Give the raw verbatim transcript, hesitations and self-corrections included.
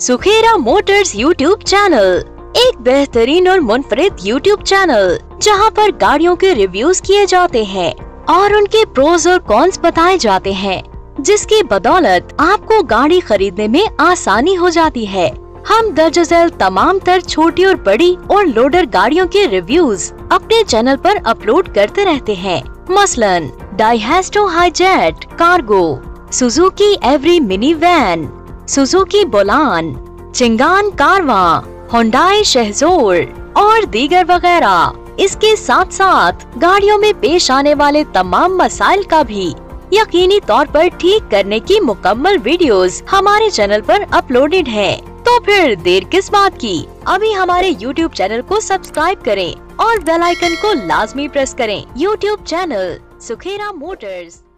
Sukhera Motors YouTube channel एक बेहतरीन और मुनफरिद यूट्यूब चैनल जहां पर गाड़ियों के रिव्यूज किए जाते हैं और उनके प्रोज और कॉन्स बताए जाते हैं, जिसकी बदौलत आपको गाड़ी खरीदने में आसानी हो जाती है। हम दर्ज झेल तमाम तर छोटी और बड़ी और लोडर गाड़ियों के रिव्यूज अपने चैनल पर अपलोड करते रहते हैं। मसलन Daihatsu Hijet cargo, Suzuki Every mini van, Suzuki Bolan, Changan Karvaan, Hyundai Shahzor और दीगर वगैरह। इसके साथ साथ गाड़ियों में पेश आने वाले तमाम मसाइल का भी यकीनी तौर पर ठीक करने की मुकम्मल वीडियोस हमारे चैनल पर अपलोडेड है। तो फिर देर किस बात की, अभी हमारे यूट्यूब चैनल को सब्सक्राइब करें और बेल आइकन को लाजमी प्रेस करें। YouTube channel Sukhera Motors.